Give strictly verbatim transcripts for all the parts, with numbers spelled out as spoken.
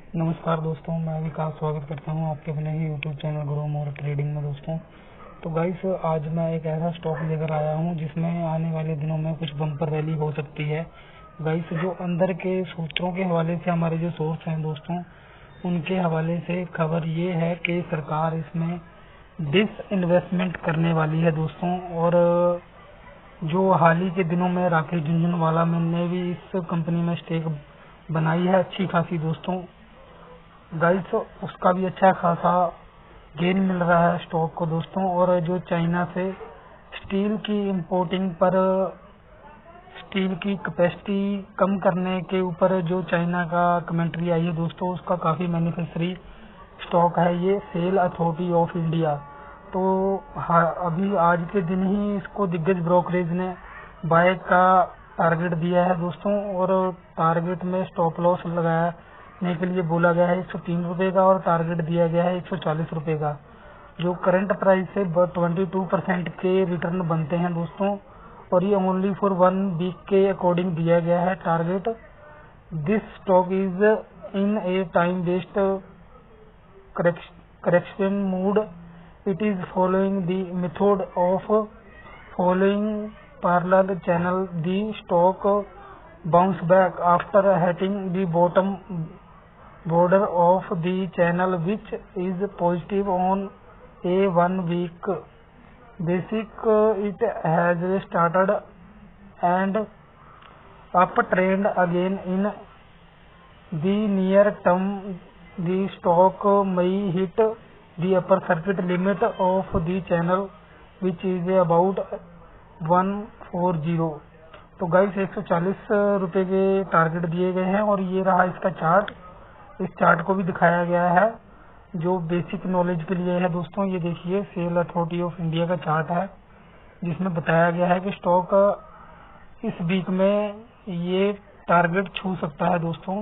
नमस्कार दोस्तों, मैं विकास स्वागत करता हूं आपके अपने ही यूट्यूब चैनल गुरु मोर ट्रेडिंग में। दोस्तों तो गाइस, आज मैं एक ऐसा स्टॉक लेकर आया हूं जिसमें आने वाले दिनों में कुछ बम्पर रैली हो सकती है। गाइस, जो अंदर के सूत्रों के हवाले से हमारे जो सोर्स हैं दोस्तों, उनके हवाले से खबर ये है कि सरकार इसमें डिस इन्वेस्टमेंट करने वाली है दोस्तों। और जो हाल ही के दिनों में राकेश झुनझुनवाला ने भी इस कंपनी में स्टेक बनाई है अच्छी खासी दोस्तों। गाइस, उसका भी अच्छा खासा गेन मिल रहा है स्टॉक को दोस्तों। और जो चाइना से स्टील की इंपोर्टिंग पर, स्टील की कैपेसिटी कम करने के ऊपर जो चाइना का कमेंट्री आई है दोस्तों, उसका काफी बेनिफिशियरी स्टॉक है ये सेल अथॉरिटी ऑफ इंडिया। तो अभी आज के दिन ही इसको दिग्गज ब्रोकरेज ने बाय का टारगेट दिया है दोस्तों। और टारगेट में स्टॉप लॉस लगाने के लिए बोला गया है एक सौ तीन रुपए का, और टारगेट दिया गया है एक सौ चालीस रुपए का। जो करंट प्राइस से बाईस परसेंट के रिटर्न बनते हैं दोस्तों। और ये ओनली फॉर वन वीक के अकॉर्डिंग दिया गया है target. This stock is in a time based correction mood. It is following the method of following parallel channel. The stock bounce back after hitting the bottom border of the channel, which is positive on a one week basis. It has started and uptrend again in the near term. The stock may hit the upper circuit limit of the channel, which is about one forty. तो guys, एक सौ चालीस रुपए के target दिए गए हैं। और ये रहा इसका चार्ट। इस चार्ट को भी दिखाया गया है जो बेसिक नॉलेज के लिए है दोस्तों। ये देखिए, सेल अथॉरिटी ऑफ इंडिया का चार्ट है जिसमें बताया गया है कि स्टॉक इस वीक में ये टारगेट छू सकता है दोस्तों।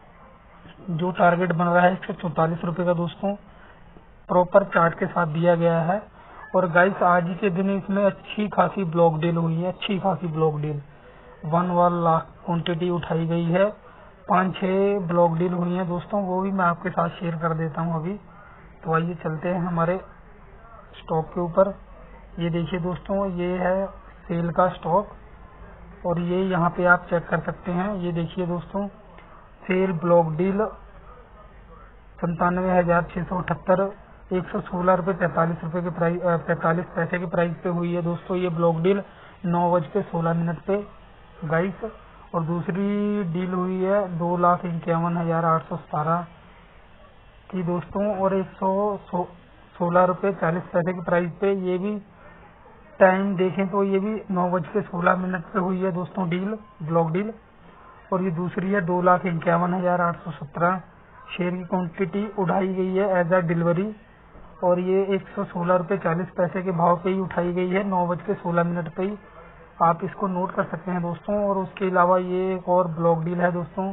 जो टारगेट बन रहा है एक सौ चौतालीस रुपए का दोस्तों, प्रॉपर चार्ट के साथ दिया गया है। और गाइस, आज ही के दिन इसमें अच्छी खासी ब्लॉक डील हुई है, अच्छी खासी block deal one one lakh quantity उठाई गई है। पांच छह ब्लॉक डील हुई है दोस्तों, वो भी मैं आपके साथ शेयर कर देता हूँ अभी। तो आइए चलते हैं हमारे स्टॉक के ऊपर। ये देखिए दोस्तों, ये है सेल का स्टॉक, और ये यहाँ पे आप चेक कर सकते हैं। ये देखिए दोस्तों, सेल ब्लॉक डील संतानवे हजार छह सौ अठहत्तर एक सौ सोलह रुपए पैंतालीस रुपए के प्राइस पैंतालीस पैसे के प्राइस पे हुई है दोस्तों। ये ब्लॉक डील नौ बज के सोलह मिनट पे गाइस। और दूसरी डील हुई है दो लाख इक्यावन हजार आठ सौ सतारह की दोस्तों, और एक सौ सोलह रुपए चालीस पैसे के प्राइस पे। ये भी टाइम देखें तो ये भी नौ बज के सोलह मिनट पे हुई है दोस्तों डील, ब्लॉक डील। और ये दूसरी है दो लाख इक्यावन हजार आठ सौ सत्रह शेयर की क्वांटिटी उठाई गई है एज आ डिलीवरी। और ये एक सौ सोलह रुपए चालीस पैसे के भाव पे ही उठाई गई है, नौ बज के सोलह मिनट पे ही। आप इसको नोट कर सकते हैं दोस्तों। और उसके अलावा ये एक और ब्लॉक डील है दोस्तों,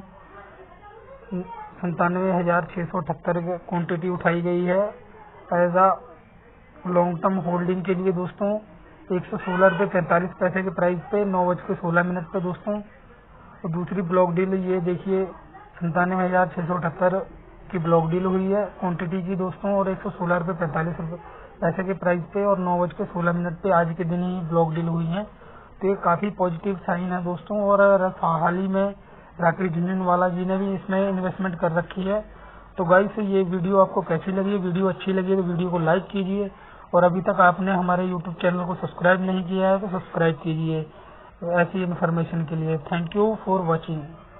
संतानवे हजार छह सौ अठहत्तर क्वांटिटी उठाई गई है as a long term holding के लिए दोस्तों, एक सौ सोलह रुपए पैंतालीस पैसे के प्राइस पे, नौ बज के सोलह मिनट पे दोस्तों। और दूसरी ब्लॉक डील ये देखिए, संतानवे हजार छह सौ अठहत्तर की ब्लॉक डील हुई है क्वांटिटी की दोस्तों, और एक सौ सोलह रुपए पैंतालीस रुपए पैसे के प्राइस पे, और नौ बज के सोलह मिनट पे आज के दिन ही ब्लॉक डील हुई है। तो ये काफी पॉजिटिव साइन है दोस्तों। और हाल ही में राकेश झुनझुनवाला जी ने भी इसमें इन्वेस्टमेंट कर रखी है। तो गाइस, ये वीडियो आपको कैसी लगी? वीडियो अच्छी लगी तो वीडियो को लाइक कीजिए, और अभी तक आपने हमारे यूट्यूब चैनल को सब्सक्राइब नहीं किया है तो सब्सक्राइब कीजिए ऐसी इन्फॉर्मेशन के लिए। Thank you for watching.